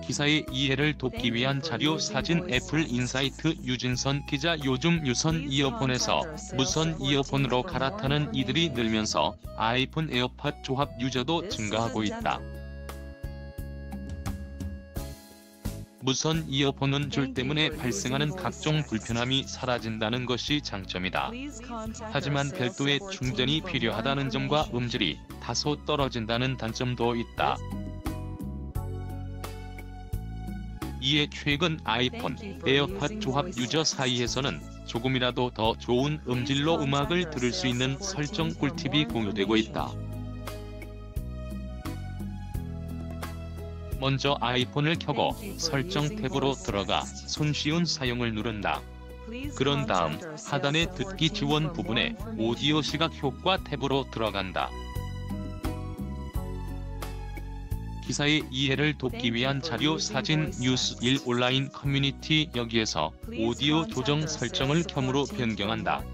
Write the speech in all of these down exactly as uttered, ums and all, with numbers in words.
기사의 이해를 돕기 위한 자료 사진 애플 인사이트 유진선 기자. 요즘 유선 이어폰에서 무선 이어폰으로 갈아타는 이들이 늘면서 아이폰 에어팟 조합 유저도 증가하고 있다. 무선 이어폰은 줄 때문에 발생하는 각종 불편함이 사라진다는 것이 장점이다. 하지만 별도의 충전이 필요하다는 점과 음질이 다소 떨어진다는 단점도 있다. 이에 최근 아이폰, 에어팟 조합 유저 사이에서는 조금이라도 더 좋은 음질로 음악을 들을 수 있는 설정 꿀팁이 공유되고 있다. 먼저 아이폰을 켜고 설정 탭으로 들어가 손쉬운 사용을 누른다. 그런 다음 하단의 듣기 지원 부분에 오디오 시각 효과 탭으로 들어간다. 기사의 이해를 돕기 위한 자료 사진 뉴스 일 온라인 커뮤니티. 여기에서 오디오 조정 설정을 켬으로 변경한다.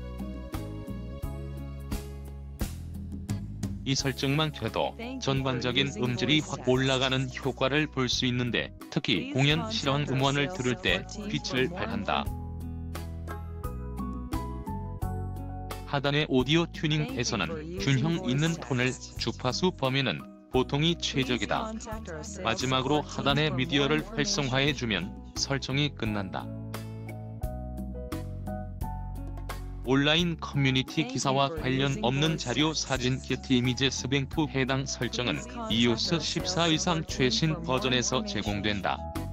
이 설정만 켜도 전반적인 음질이 확 올라가는 효과를 볼 수 있는데, 특히 공연 실황 음원을 들을 때 빛을 발한다. 하단의 오디오 튜닝에서는 균형 있는 톤을, 주파수 범위는 보통이 최적이다. 마지막으로 하단의 미디어를 활성화해주면 설정이 끝난다. 온라인 커뮤니티 기사와 관련 없는 자료 사진 게티 이미지스 뱅크. 해당 설정은 이오에스 십사 이상 최신 버전에서 제공된다.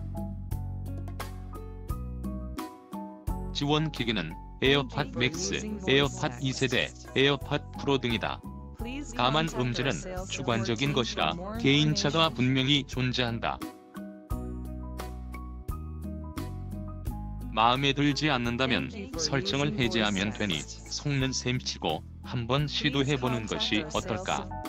지원 기기는 에어팟 맥스, 에어팟 이 세대, 에어팟 프로 등이다. 다만 음질은 주관적인 것이라 개인차가 분명히 존재한다. 마음에 들지 않는다면 설정을 해제하면 되니 속는 셈치고 한번 시도해보는 것이 어떨까?